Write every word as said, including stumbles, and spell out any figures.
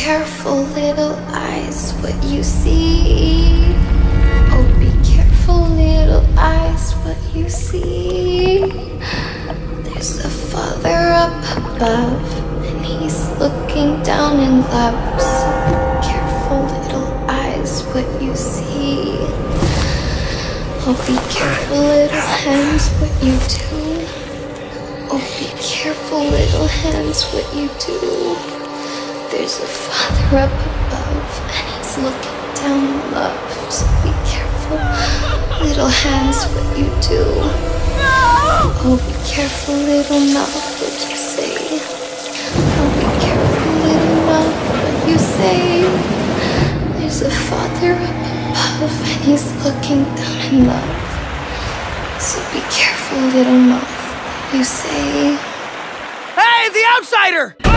careful, little eyes, what you see. Oh, be careful, little eyes, what you see. There's a Father up above, and He's looking down in love. So be careful, little eyes, what you see. Oh, be careful, little hands, what you do. Oh, be careful, little hands, what you do. There's a Father up above, and He's looking down in love. So be careful, little hands, what you do. Oh, be careful, little mouth, what you say. Oh, be careful, little mouth, what you say. There's a Father up above, and He's looking down in love. So be careful, little mouth, what you say. Hey, the outsider!